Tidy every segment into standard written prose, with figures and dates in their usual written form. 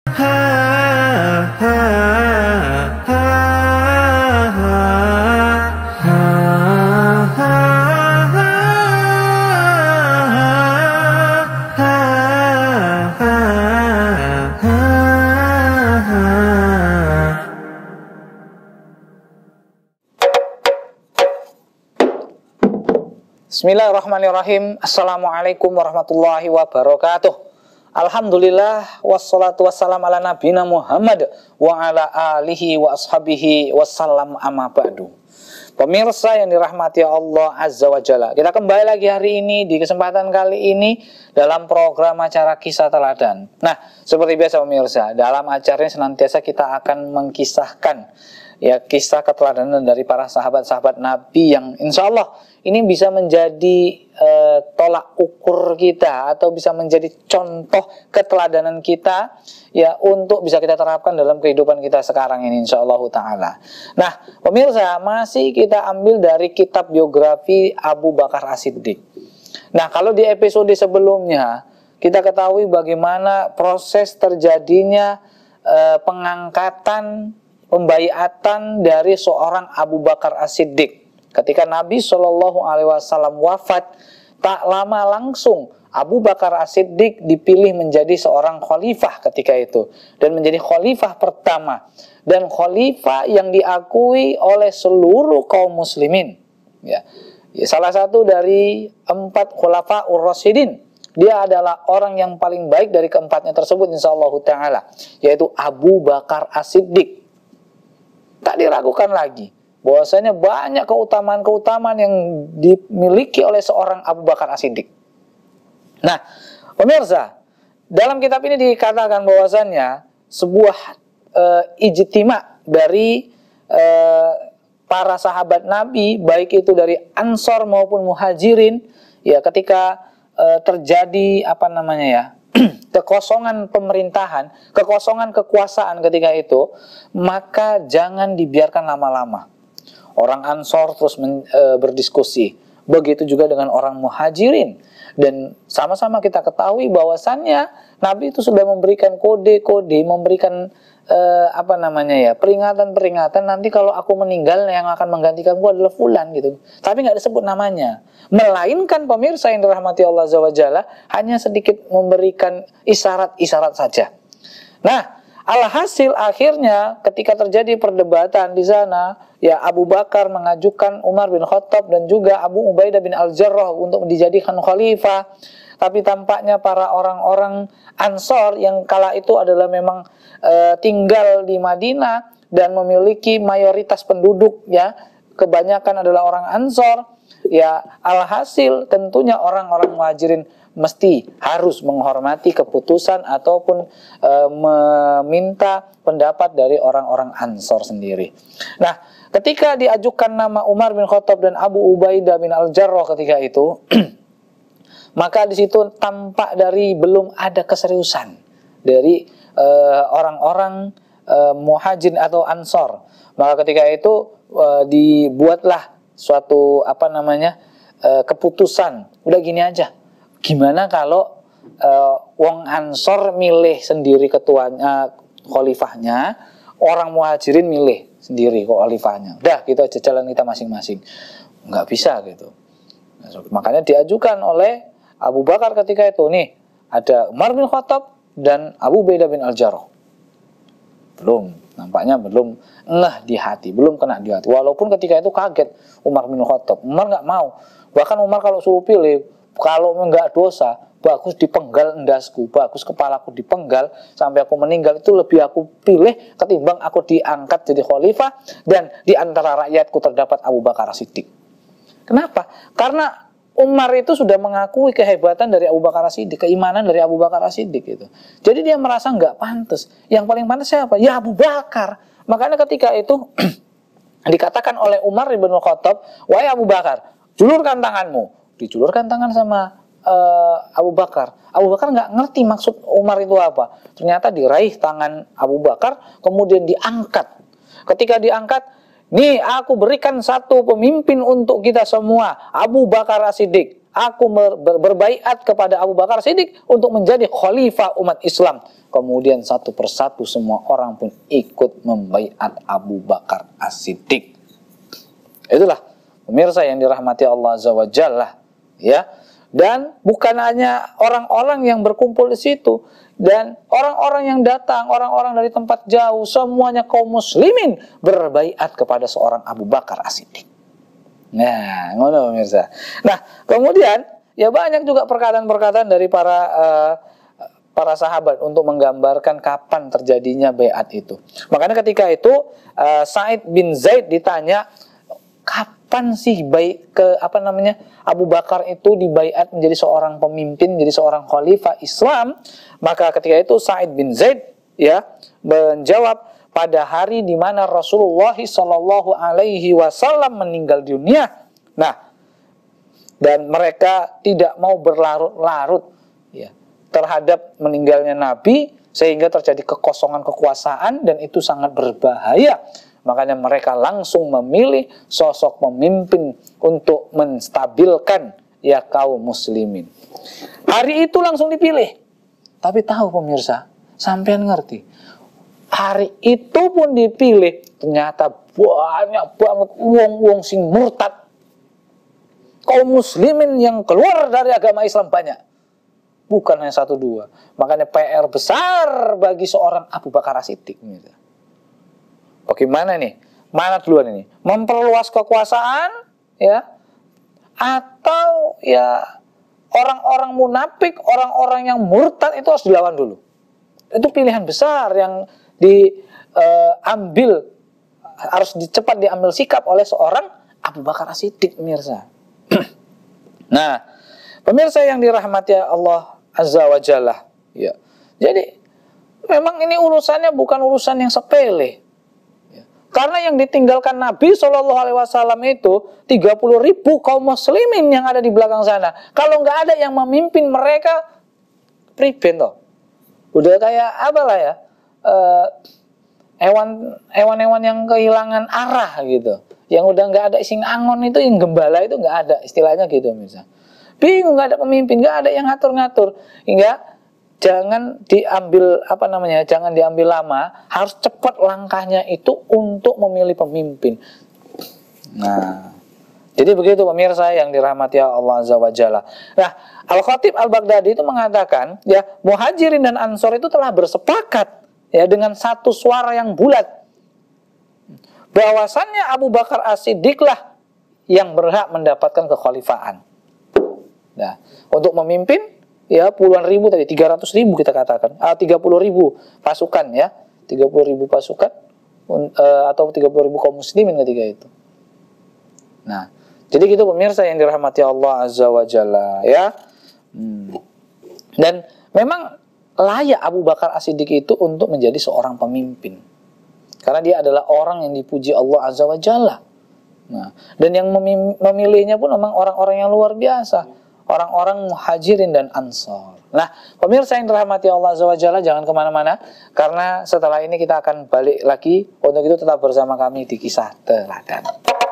Bismillahirrahmanirrahim. Assalamualaikum warahmatullahi wabarakatuh. Alhamdulillah, wassalatu wassalam ala nabina Muhammad wa ala alihi wa ashabihi wassalam amma ba'du. Pemirsa yang dirahmati Allah Azza wa Jalla, kita kembali lagi hari ini di kesempatan kali ini dalam program acara Kisah Teladan. Nah, seperti biasa pemirsa, dalam acara ini senantiasa kita akan mengkisahkan kisah keteladanan dari para sahabat-sahabat Nabi yang insya Allah ini bisa menjadi tolak ukur kita atau bisa menjadi contoh keteladanan kita untuk bisa kita terapkan dalam kehidupan kita sekarang ini insya Allah ta'ala. Nah pemirsa, masih kita ambil dari kitab biografi Abu Bakar As-Siddiq. Nah kalau di episode sebelumnya kita ketahui bagaimana proses terjadinya pengangkatan pembaiatan dari seorang Abu Bakar As-Siddiq. Ketika Nabi Shallallahu Alaihi Wasallam wafat, tak lama langsung Abu Bakar As-Siddiq dipilih menjadi seorang khalifah ketika itu, dan menjadi khalifah pertama dan khalifah yang diakui oleh seluruh kaum muslimin. Salah satu dari 4 khulafaur rasyidin. Dia adalah orang yang paling baik dari keempatnya tersebut insyaallah taala, yaitu Abu Bakar As-Siddiq. Tak diragukan lagi bahwasanya banyak keutamaan-keutamaan yang dimiliki oleh seorang Abu Bakar As-Siddiq. Nah, pemirsa, dalam kitab ini dikatakan bahwasannya sebuah ijtima dari para sahabat Nabi, baik itu dari Ansor maupun Muhajirin, ketika terjadi kekosongan pemerintahan, kekosongan kekuasaan ketika itu, maka jangan dibiarkan lama-lama. Orang Ansor terus berdiskusi, begitu juga dengan orang Muhajirin, dan sama-sama kita ketahui bahwasannya Nabi itu sudah memberikan kode-kode, memberikan peringatan-peringatan, nanti kalau aku meninggal yang akan menggantikanku adalah fulan gitu. Tapi nggak disebut namanya. Melainkan pemirsa yang dirahmati Allah Azza wa Jalla hanya sedikit memberikan isyarat-isyarat saja. Nah, alhasil akhirnya ketika terjadi perdebatan di sana, Abu Bakar mengajukan Umar bin Khattab dan juga Abu Ubaidah bin Al-Jarrah untuk dijadikan khalifah. Tapi tampaknya para orang-orang Ansor yang kala itu adalah memang tinggal di Madinah dan memiliki mayoritas penduduk, kebanyakan adalah orang Ansor. Alhasil tentunya orang-orang Muhajirin mesti harus menghormati keputusan ataupun meminta pendapat dari orang-orang Ansor sendiri. Nah, ketika diajukan nama Umar bin Khattab dan Abu Ubaidah bin Al-Jarrah ketika itu, maka di situ tampak dari belum ada keseriusan dari orang-orang Muhajirin atau Ansor. Maka ketika itu dibuatlah suatu keputusan. Udah gini aja. Gimana kalau wong Ansor milih sendiri ketuanya, khalifahnya, orang Muhajirin milih sendiri khalifahnya. Udah gitu aja, jalan kita masing-masing. Nggak bisa gitu. Makanya diajukan oleh Abu Bakar ketika itu, nih ada Umar bin Khattab dan Abu Ubaidah bin Al-Jarrah. Nampaknya belum ngeh di hati, belum kena di hati. Walaupun ketika itu kaget Umar bin Khattab. Umar nggak mau. Bahkan Umar kalau suruh pilih, kalau nggak dosa, bagus dipenggal endasku, bagus kepalaku dipenggal sampai aku meninggal, itu lebih aku pilih ketimbang aku diangkat jadi khalifah dan di antara rakyatku terdapat Abu Bakar As-Siddiq. Kenapa? Karena Umar itu sudah mengakui kehebatan dari Abu Bakar As-Siddiq, keimanan dari Abu Bakar As-Siddiq itu. Jadi dia merasa nggak pantas. Yang paling pantas siapa? Ya Abu Bakar. Makanya ketika itu dikatakan oleh Umar bin Khattab, wahai Abu Bakar, julurkan tanganmu. Dijulurkan tangan sama Abu Bakar. Abu Bakar nggak ngerti maksud Umar itu apa. Ternyata diraih tangan Abu Bakar, kemudian diangkat. Ketika diangkat, nih aku berikan satu pemimpin untuk kita semua, Abu Bakar As-Siddiq. aku berbaiat kepada Abu Bakar Siddiq untuk menjadi khalifah umat Islam. Kemudian satu persatu semua orang pun ikut membaiat Abu Bakar As-Siddiq. Itulah pemirsa yang dirahmati Allah Azza wa Jalla, ya. Dan bukan hanya orang-orang yang berkumpul di situ, dan orang-orang yang datang, orang-orang dari tempat jauh, semuanya kaum muslimin berbaiat kepada seorang Abu Bakar As-Siddiq. Nah, ngono pemirsa. Nah, kemudian ya banyak juga perkataan-perkataan dari para sahabat untuk menggambarkan kapan terjadinya baiat itu. Makanya ketika itu Sa'id bin Zaid ditanya, kapan sih Abu Bakar itu dibaiat menjadi seorang pemimpin, menjadi seorang khalifah Islam? Maka ketika itu Sa'id bin Zaid ya menjawab, pada hari di mana Rasulullah Shallallahu Alaihi Wasallam meninggal dunia. Nah, dan mereka tidak mau berlarut-larut ya terhadap meninggalnya Nabi, sehingga terjadi kekosongan kekuasaan, dan itu sangat berbahaya. Makanya mereka langsung memilih sosok pemimpin untuk menstabilkan ya kaum muslimin. Hari itu langsung dipilih. Tapi tahu pemirsa, sampean ngerti, hari itu pun dipilih, ternyata banyak banget wong-wong sing murtad. Kaum muslimin yang keluar dari agama Islam banyak. Bukan hanya 1-2. Makanya PR besar bagi seorang Abu Bakar As-Siddiq. Bagaimana nih? Mana duluan ini? Memperluas kekuasaan ya, atau ya orang-orang munafik, orang-orang yang murtad itu harus dilawan dulu. Itu pilihan besar yang diambil, harus cepat diambil sikap oleh seorang Abu Bakar As-Siddiq, pemirsa. Nah, pemirsa yang dirahmati Allah Azza wa Jalla, ya. Jadi memang ini urusannya bukan urusan yang sepele. Ya. Karena yang ditinggalkan Nabi SAW itu 30.000 kaum muslimin yang ada di belakang sana. Kalau nggak ada yang memimpin mereka, priben toh. Udah kayak apalah ya, hewan-hewan yang kehilangan arah gitu, yang udah nggak ada sing angon itu, yang gembala itu nggak ada, istilahnya gitu misalnya. Bingung, nggak ada pemimpin, nggak ada yang ngatur-ngatur, hingga jangan diambil jangan diambil lama, harus cepat langkahnya itu untuk memilih pemimpin. Nah, jadi begitu pemirsa yang dirahmati Allah Azza wa Jalla. Nah, Al-Khatib Al-Baghdadi itu mengatakan, ya, Muhajirin dan Ansor itu telah bersepakat ya dengan satu suara yang bulat bahwasannya Abu Bakar As-Siddiq lah yang berhak mendapatkan kekhalifahan. Nah, untuk memimpin ya puluhan ribu tadi, 300.000 kita katakan, 30.000 pasukan ya, 30.000 pasukan atau 30.000 kaum muslimin ketika itu. Nah, jadi gitu pemirsa yang dirahmati Allah Azza wa Jalla ya. Dan memang layak Abu Bakar As-Siddiq itu untuk menjadi seorang pemimpin, karena dia adalah orang yang dipuji Allah Azza wa Jalla. Nah, dan yang memilihnya pun memang orang-orang yang luar biasa, orang-orang Muhajirin dan Ansor. Nah, pemirsa yang dirahmati Allah Azza wa Jalla, jangan kemana-mana, karena setelah ini kita akan balik lagi. Untuk itu tetap bersama kami di Kisah Teladan.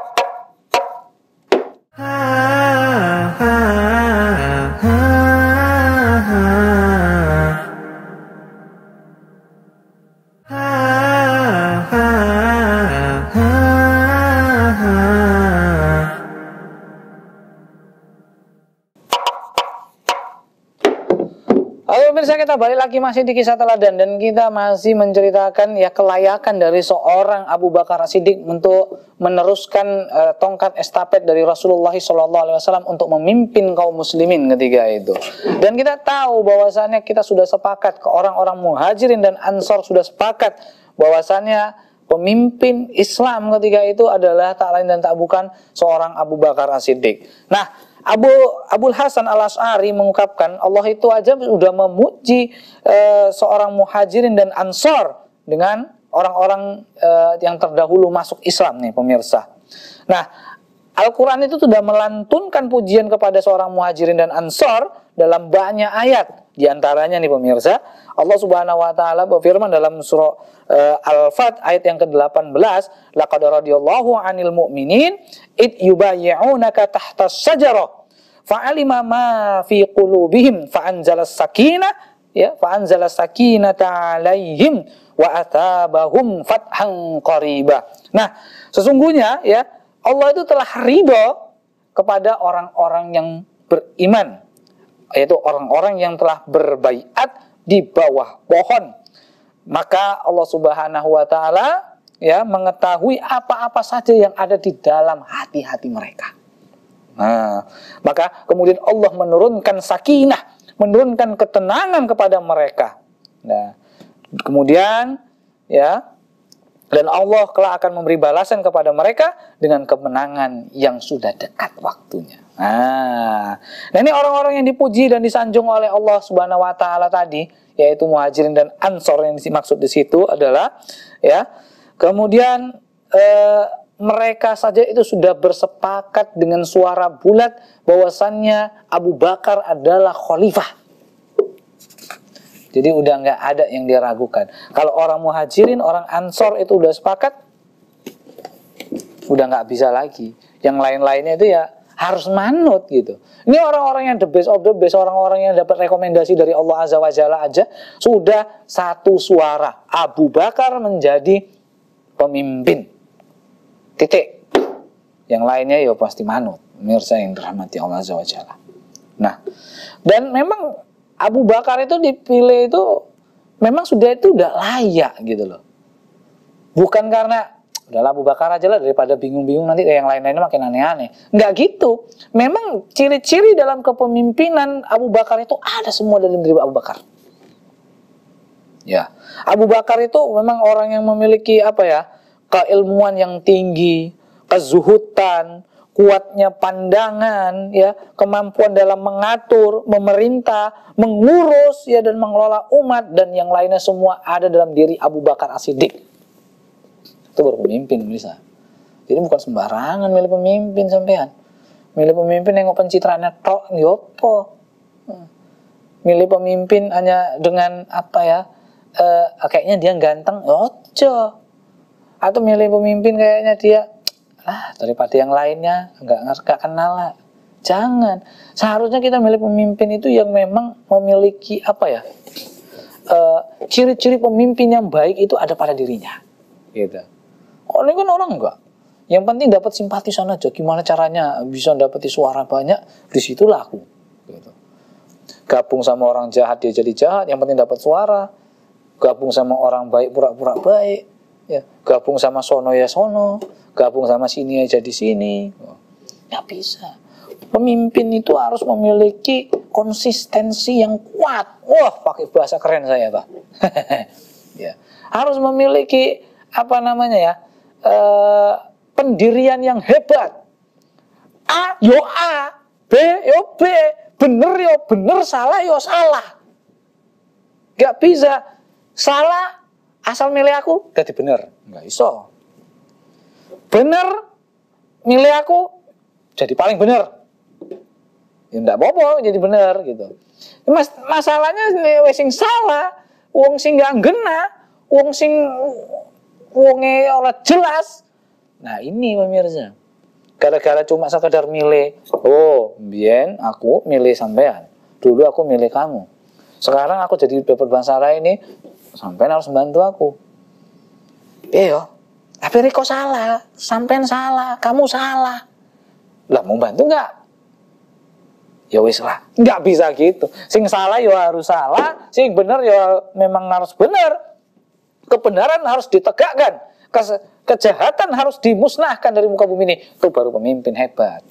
Pemirsa, kita balik lagi masih di Kisah Teladan, dan kita masih menceritakan ya kelayakan dari seorang Abu Bakar As-Siddiq untuk meneruskan tongkat estafet dari Rasulullah SAW untuk memimpin kaum muslimin ketika itu. Dan kita tahu bahwasannya kita sudah sepakat, ke orang-orang Muhajirin dan Ansor sudah sepakat bahwasannya pemimpin Islam ketika itu adalah tak lain dan tak bukan seorang Abu Bakar As-Siddiq. Nah, Abul Hasan Al-Asy'ari mengungkapkan, Allah itu aja sudah memuji seorang Muhajirin dan Ansor dengan orang-orang yang terdahulu masuk Islam nih pemirsa. Nah, Al-Quran itu sudah melantunkan pujian kepada seorang Muhajirin dan Ansor dalam banyak ayat. Di antaranya nih pemirsa, Allah Subhanahu wa taala berfirman dalam surah Al-Fat ayat yang ke-18, laqad radiyallahu 'anil mu'minin id yubayyi'unaka tahtas syajarah fa'alima ma fi qulubihim fa'anzalas sakinah, ya, fa'anzalas sakinata 'alaihim wa atabahum fathan qariba. Nah, sesungguhnya ya Allah itu telah ridho kepada orang-orang yang beriman, yaitu orang-orang yang telah berbaiat di bawah pohon. Maka Allah Subhanahu wa taala ya mengetahui apa-apa saja yang ada di dalam hati-hati mereka. Nah, maka kemudian Allah menurunkan sakinah, menurunkan ketenangan kepada mereka. Nah, kemudian ya, dan Allah kelak akan memberi balasan kepada mereka dengan kemenangan yang sudah dekat waktunya. Nah ini orang-orang yang dipuji dan disanjung oleh Allah Subhanahu wa taala tadi, yaitu Muhajirin dan Ansor yang dimaksud di situ adalah ya, kemudian mereka saja itu sudah bersepakat dengan suara bulat bahwasannya Abu Bakar adalah khalifah. Jadi udah nggak ada yang diragukan. Kalau orang Muhajirin, orang Ansor itu udah sepakat, udah nggak bisa lagi. Yang lain-lainnya itu ya harus manut gitu. Ini orang-orang yang the best of the best, orang-orang yang dapat rekomendasi dari Allah Azza wa Jalla aja sudah satu suara. Abu Bakar menjadi pemimpin. Titik. Yang lainnya ya pasti manut. Pemirsa yang dirahmati Allah Azza wa Jalla. Nah, dan memang Abu Bakar itu dipilih itu memang sudah layak gitu loh. Bukan karena udahlah Abu Bakar aja lah daripada bingung-bingung nanti yang lain-lainnya makin aneh-aneh. Enggak gitu. Memang ciri-ciri dalam kepemimpinan Abu Bakar itu ada semua dalam diri Abu Bakar. Ya, Abu Bakar itu memang orang yang memiliki apa ya, keilmuan yang tinggi, kezuhudan, kuatnya pandangan, ya, kemampuan dalam mengatur, memerintah, mengurus, ya, dan mengelola umat dan yang lainnya semua ada dalam diri Abu Bakar As-Siddiq. Itu baru pemimpin, bisa. Jadi bukan sembarangan milih pemimpin sampean. Milih pemimpin nengok pencitraannya tok, yopo. Milih pemimpin hanya dengan apa ya? Kayaknya dia ganteng, ojo. Atau milih pemimpin kayaknya dia daripada yang lainnya nggak kenal lah. Jangan. Seharusnya kita milih pemimpin itu yang memang memiliki apa ya, ciri-ciri pemimpin yang baik itu ada pada dirinya gitu. Oh, ini kan orang enggak, yang penting dapat simpatisan aja. Gimana caranya bisa dapati suara banyak, disitulah aku gitu. Gabung sama orang jahat dia jadi jahat, yang penting dapat suara. Gabung sama orang baik pura-pura baik, ya. Gabung sama sono ya sono, gabung sama sini aja di sini. Nggak bisa. Pemimpin itu harus memiliki konsistensi yang kuat. Wah, pakai bahasa keren saya, Pak. Ya. Harus memiliki apa namanya ya, pendirian yang hebat. A yo A, B yo B, bener yo bener, salah yo salah. Nggak bisa salah asal milih aku jadi bener, nggak iso. Bener milih aku jadi paling bener, ya ndak apa-apa jadi bener gitu. Masalahnya wong sing salah, wong sing nggak ngena, wong sing wonge ora jelas. Nah ini pemirsa, gara-gara cuma sekedar milih, oh mbien aku milih sampean, dulu aku milih kamu, sekarang aku jadi dapat Bansara ini, sampean harus membantu aku. Iya, tapi Riko salah, sampean salah, kamu salah. Lah mau bantu nggak? Ya wis lah, nggak bisa gitu. Sing salah ya harus salah, sing bener ya memang harus bener. Kebenaran harus ditegakkan, kejahatan harus dimusnahkan dari muka bumi ini. Itu baru pemimpin hebat.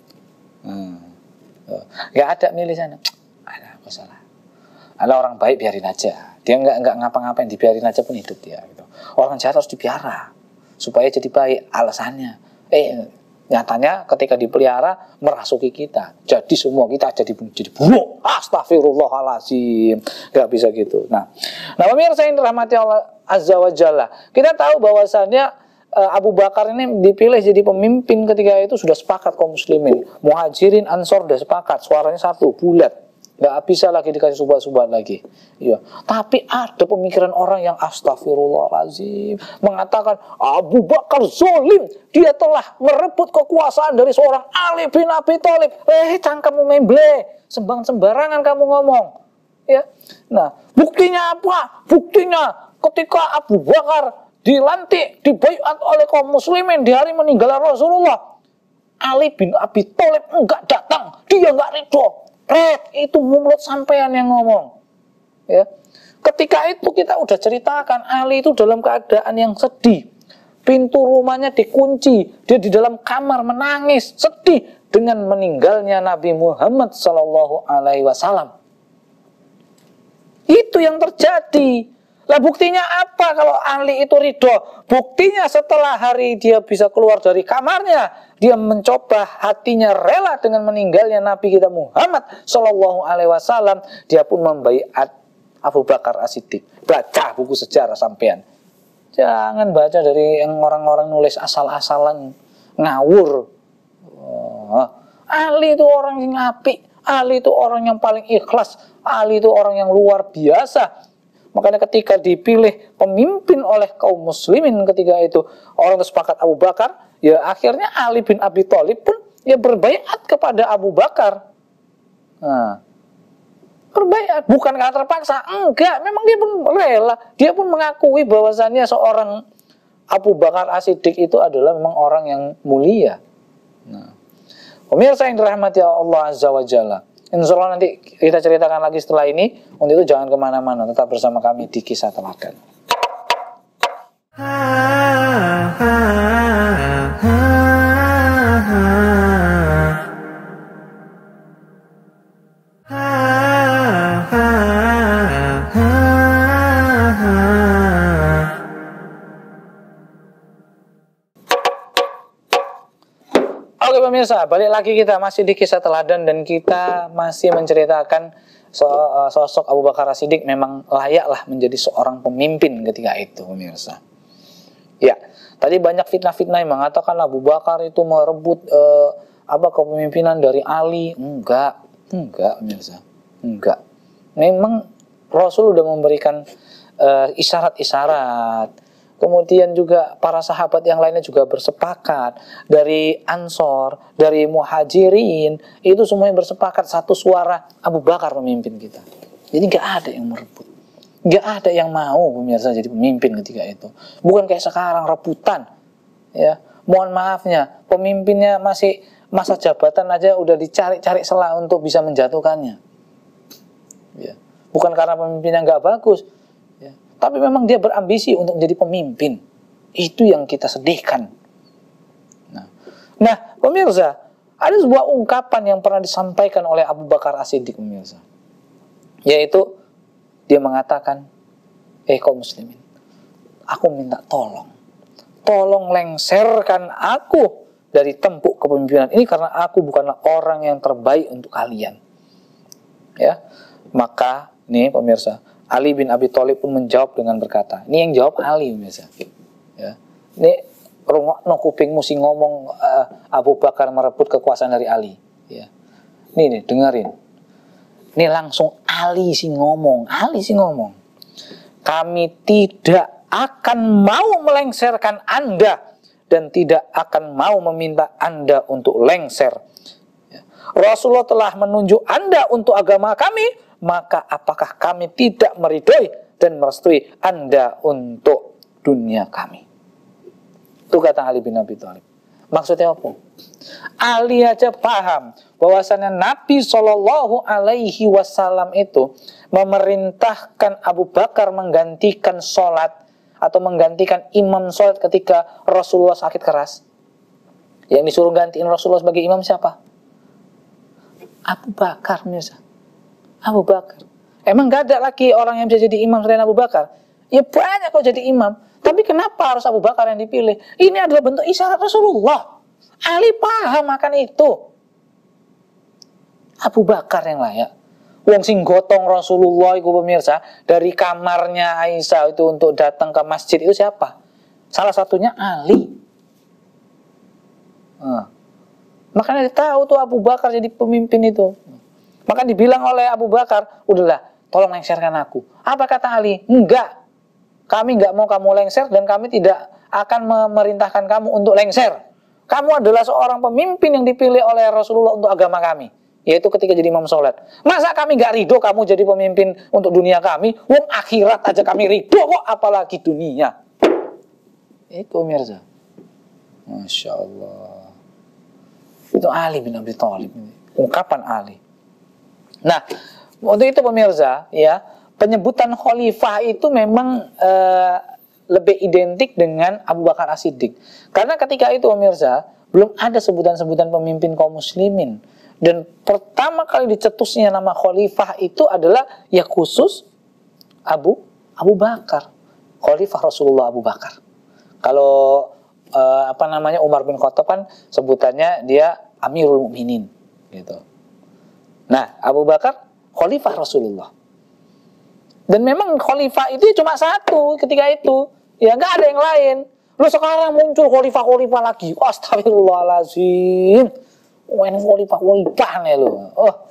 Nggak ada milih sana. Ada, aku salah. Ada orang baik biarin aja. Dia nggak ngapa-ngapain, dibiarin aja pun hidup dia. Gitu. Orang jahat harus dipelihara supaya jadi baik. Alasannya, nyatanya ketika dipelihara merasuki kita. Jadi semua kita jadi buruk. Astagfirullahaladzim. Nggak bisa gitu. Nah pemirsa yang dirahmati Allah Azza wa Jalla, kita tahu bahwasannya Abu Bakar ini dipilih jadi pemimpin ketika itu sudah sepakat kaum muslimin. Muhajirin Ansor sudah sepakat, suaranya satu, bulat. nggak bisa lagi dikasih subhat-subhat lagi. Iya. Tapi ada pemikiran orang yang astagfirullahaladzim mengatakan Abu Bakar zolim, dia telah merebut kekuasaan dari seorang Ali bin Abi Thalib. Cangkemmu memble, sembarangan kamu ngomong. Ya. Nah, buktinya apa? Buktinya ketika Abu Bakar dilantik, dibaiat oleh kaum muslimin di hari meninggal Rasulullah, Ali bin Abi Thalib enggak datang, dia enggak ridho. Itu mulut sampean yang ngomong. Ya. Ketika itu kita udah ceritakan Ali itu dalam keadaan yang sedih. Pintu rumahnya dikunci, dia di dalam kamar menangis, sedih dengan meninggalnya Nabi Muhammad SAW. Itu yang terjadi. Lah buktinya apa kalau Ali itu ridho? Buktinya setelah hari dia bisa keluar dari kamarnya, dia mencoba hatinya rela dengan meninggalnya Nabi kita Muhammad SAW. Dia pun membaiat Abu Bakar As-Siddiq. Baca buku sejarah sampean. Jangan baca dari yang orang-orang nulis asal-asalan ngawur. Ali itu orang yang apik, Ali itu orang yang paling ikhlas, Ali itu orang yang luar biasa. Makanya ketika dipilih pemimpin oleh kaum muslimin ketika itu, orang sepakat Abu Bakar, ya akhirnya Ali bin Abi Thalib pun ya berbaiat kepada Abu Bakar. Nah, berbaiat bukan karena terpaksa, enggak, memang dia pun rela, dia pun mengakui bahwasannya seorang Abu Bakar As-Siddiq itu adalah memang orang yang mulia. Nah, pemirsa yang dirahmati Allah Azza wa Jalla, insya Allah nanti kita ceritakan lagi setelah ini. Untuk itu jangan kemana-mana, tetap bersama kami di Kisah Teladan. Oke pemirsa, balik lagi kita masih di Kisah Teladan dan kita masih menceritakan sosok Abu Bakar As-Siddiq memang layaklah menjadi seorang pemimpin ketika itu pemirsa. Ya, tadi banyak fitnah-fitnah yang mengatakan Abu Bakar itu merebut kepemimpinan dari Ali. Enggak pemirsa. Enggak. Memang Rasul sudah memberikan isyarat-isyarat. Kemudian juga para sahabat yang lainnya juga bersepakat. Dari Ansor, dari Muhajirin, itu semuanya bersepakat satu suara, Abu Bakar pemimpin kita. Jadi gak ada yang merebut, gak ada yang mau pemirsa jadi pemimpin ketika itu. Bukan kayak sekarang rebutan. Ya, mohon maafnya, pemimpinnya masih masa jabatan aja udah dicari-cari celah untuk bisa menjatuhkannya. Ya, bukan karena pemimpinnya gak bagus, tapi memang dia berambisi untuk menjadi pemimpin. Itu yang kita sedihkan. Nah, pemirsa, ada sebuah ungkapan yang pernah disampaikan oleh Abu Bakar As-Siddiq pemirsa. Yaitu, dia mengatakan, kaum muslimin, aku minta tolong lengserkan aku dari tempuk kepemimpinan ini karena aku bukanlah orang yang terbaik untuk kalian. Ya, maka nih pemirsa, Ali bin Abi Thalib pun menjawab dengan berkata, ini yang jawab Ali pemirsa. Ya, ini rungokno kupingmu sing ngomong Abu Bakar merebut kekuasaan dari Ali. Ya, ini nih dengerin. Ini langsung Ali sing ngomong, kami tidak akan mau melengserkan Anda dan tidak akan mau meminta Anda untuk lengser. Ya. Rasulullah telah menunjuk Anda untuk agama kami, maka apakah kami tidak meridhoi dan merestui Anda untuk dunia kami? Itu kata Ali bin Abi Thalib. Maksudnya apa? Ali aja paham bahwasannya Nabi SAW itu memerintahkan Abu Bakar menggantikan sholat atau menggantikan imam sholat ketika Rasulullah sakit keras. Yang disuruh gantiin Rasulullah sebagai imam siapa? Abu Bakar, mirsa. Abu Bakar. Emang gak ada lagi orang yang bisa jadi imam selain Abu Bakar? Ya banyak kok jadi imam. Tapi kenapa harus Abu Bakar yang dipilih? Ini adalah bentuk isyarat Rasulullah. Ali paham akan itu. Abu Bakar yang layak. Wong sing gotong Rasulullah itu pemirsa dari kamarnya Aisyah itu untuk datang ke masjid itu siapa? Salah satunya Ali. Makanya dia tahu tuh Abu Bakar jadi pemimpin itu. Maka dibilang oleh Abu Bakar, udahlah, tolong lengserkan aku. Apa kata Ali? Enggak, kami enggak mau kamu lengser dan kami tidak akan memerintahkan kamu untuk lengser. Kamu adalah seorang pemimpin yang dipilih oleh Rasulullah untuk agama kami, yaitu ketika jadi imam sholat. Masa kami gak ridho kamu jadi pemimpin untuk dunia kami? Wong akhirat aja kami ridho kok, apalagi dunia. Itu Mirza. Masya Allah. Itu Ali bin Abi Thalib. Ungkapan Ali. Nah, waktu itu pemirsa, ya, penyebutan khalifah itu memang lebih identik dengan Abu Bakar As-Siddiq. Karena ketika itu pemirsa, belum ada sebutan-sebutan pemimpin kaum muslimin. Dan pertama kali dicetusnya nama khalifah itu adalah ya khusus Abu Bakar. Khalifah Rasulullah Abu Bakar. Kalau Umar bin Khattab kan sebutannya dia Amirul Mukminin gitu. Nah, Abu Bakar khalifah Rasulullah. Dan memang khalifah itu cuma satu ketika itu. Ya nggak ada yang lain. Lu sekarang muncul khalifah-khalifah lagi. Astagfirullahaladzim. Ini khalifah nih lu.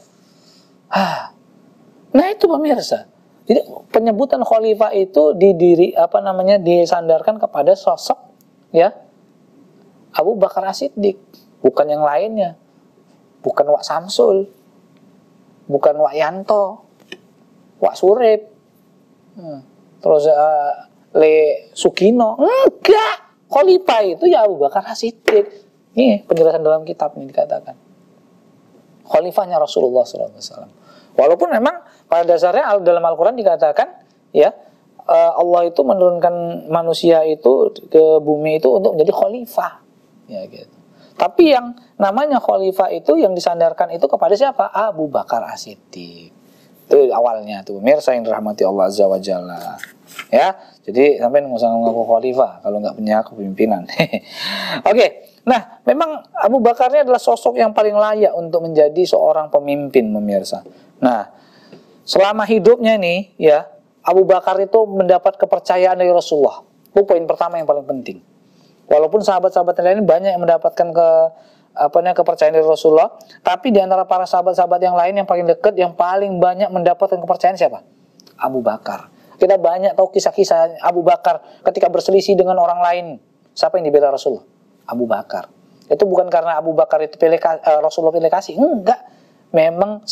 Nah itu pemirsa. Jadi penyebutan khalifah itu disandarkan kepada sosok ya Abu Bakar As-Siddiq, bukan yang lainnya. Bukan Wak Samsul, bukan Wak Yanto, Wak Surip, terus Le Sugino. Enggak, khalifah itu ya Abu Bakar As-Siddiq. Ini penjelasan dalam kitab ini dikatakan khalifahnya Rasulullah SAW. Walaupun memang pada dasarnya dalam Al-Quran dikatakan ya Allah itu menurunkan manusia itu ke bumi itu untuk menjadi khalifah ya gitu. Tapi yang namanya khalifah itu yang disandarkan itu kepada siapa? Abu Bakar As-Siddiq. Itu awalnya tuh pemirsa yang dirahmati Allah Azza wa Jalla. Ya, jadi sampai nggak usah ngaku khalifah kalau nggak punya kepemimpinan. Oke. Nah, memang Abu Bakar ini adalah sosok yang paling layak untuk menjadi seorang pemimpin, pemirsa. Nah, selama hidupnya nih, ya, Abu Bakar itu mendapat kepercayaan dari Rasulullah. Itu poin pertama yang paling penting. Walaupun sahabat-sahabat lain banyak yang mendapatkan kepercayaan dari Rasulullah, tapi di antara para sahabat-sahabat yang lain yang paling dekat, yang paling banyak mendapatkan kepercayaan siapa? Abu Bakar. Kita banyak tahu kisah-kisah Abu Bakar ketika berselisih dengan orang lain. Siapa yang dibela Rasulullah? Abu Bakar. Itu bukan karena Abu Bakar itu Rasulullah pilih kasih, enggak. Memang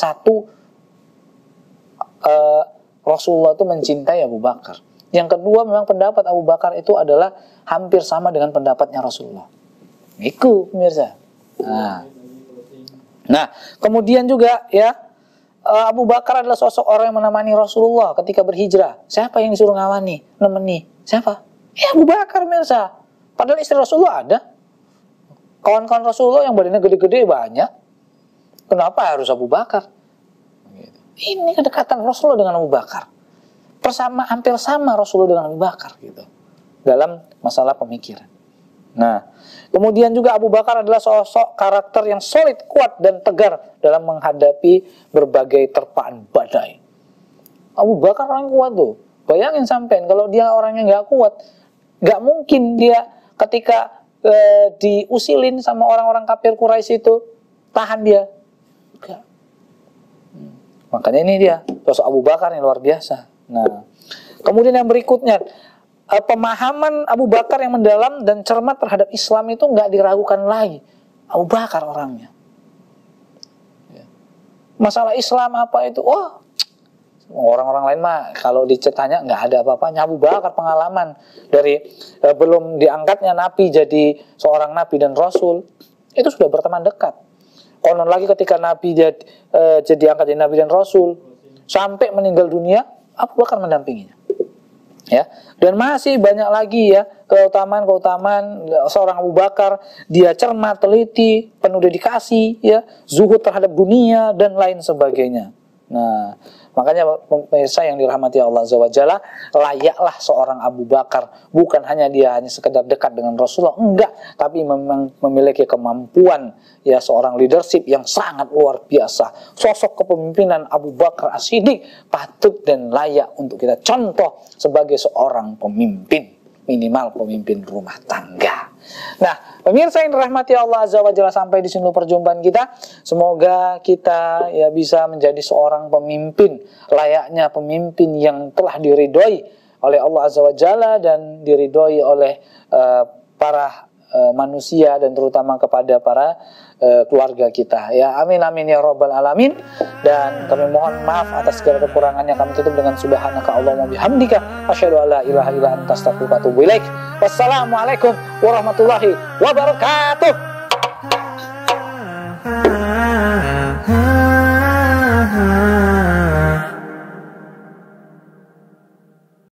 Rasulullah itu mencintai Abu Bakar. Yang kedua, memang pendapat Abu Bakar itu adalah hampir sama dengan pendapatnya Rasulullah. Itu pemirsa. Nah, kemudian juga ya Abu Bakar adalah sosok orang yang menemani Rasulullah ketika berhijrah. Siapa yang disuruh ngawani, nemeni? Siapa? Abu Bakar, pemirsa. Padahal istri Rasulullah ada. Kawan-kawan Rasulullah yang badannya gede-gede banyak. Kenapa harus Abu Bakar? Ini kedekatan Rasulullah dengan Abu Bakar. Hampir sama Rasulullah dengan Abu Bakar gitu. Dalam masalah pemikiran. Nah, kemudian juga Abu Bakar adalah sosok karakter yang solid, kuat, dan tegar dalam menghadapi berbagai terpaan badai. Abu Bakar orang kuat tuh. Bayangin sampean kalau dia orangnya nggak kuat, nggak mungkin dia ketika diusilin sama orang-orang kafir Quraisy itu tahan dia. Enggak. Makanya ini dia sosok Abu Bakar yang luar biasa. Nah, kemudian yang berikutnya, pemahaman Abu Bakar yang mendalam dan cermat terhadap Islam itu nggak diragukan lagi. Abu Bakar orangnya. Masalah Islam apa itu? Orang-orang lain mah kalau ditanya nggak ada apa-apanya. Abu Bakar pengalaman dari belum diangkatnya Nabi jadi seorang Nabi dan Rasul itu sudah berteman dekat. Konon lagi ketika Nabi jadi angkat jadi Nabi dan Rasul sampai meninggal dunia, Abu Bakar mendampinginya. Ya, dan masih banyak lagi ya keutamaan seorang Abu Bakar. Dia cermat, teliti, penuh dedikasi, ya, zuhud terhadap dunia dan lain sebagainya. Nah, makanya pemirsa yang dirahmati Allah Azza wa Jalla, layaklah seorang Abu Bakar bukan hanya sekedar dekat dengan Rasulullah, enggak, tapi memang memiliki kemampuan ya seorang leadership yang sangat luar biasa. Sosok kepemimpinan Abu Bakar As-Siddiq patut dan layak untuk kita contoh sebagai seorang pemimpin, minimal pemimpin rumah tangga. Nah, pemirsa yang dirahmati Allah Azza wa Jalla, sampai di sini perjumpaan kita. Semoga kita ya bisa menjadi seorang pemimpin layaknya pemimpin yang telah diridhoi oleh Allah Azza wa Jalla dan diridhoi oleh para manusia dan terutama kepada para keluarga kita. Ya, amin amin ya rabbal alamin. Dan kami mohon maaf atas segala kekurangannya. Kami tutup dengan subhanaka Allahumma bihamdika asyhadu alla ilaha illa anta astaghfiruka wa atubu ilaik. Wassalamualaikum warahmatullahi wabarakatuh.